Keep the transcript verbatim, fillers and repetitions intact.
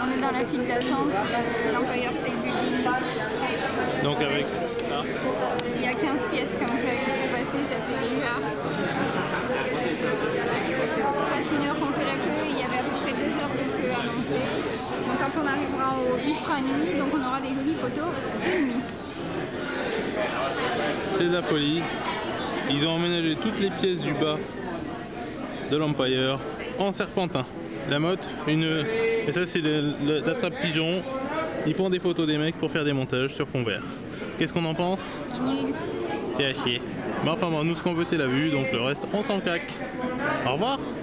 On est dans la file d'attente de l'Empire State Building. Donc avec ça. Il y a quinze pièces comme ça qui vont passer, ça fait déjà presque une heure qu'on fait la queue. Il y avait à peu près deux heures de queue annoncée. Donc quand on arrivera au Ultra Nuit, donc on aura des jolies photos de nuit. C'est de la folie. Ils ont emménagé toutes les pièces du bas de l'Empire en serpentin. La motte, une... et ça c'est l'attrape-pigeon. Ils font des photos des mecs pour faire des montages sur fond vert. Qu'est-ce qu'on en pense? Nul. C'est à chier. Mais enfin bon, nous ce qu'on veut c'est la vue, donc le reste on s'en caque. Au revoir.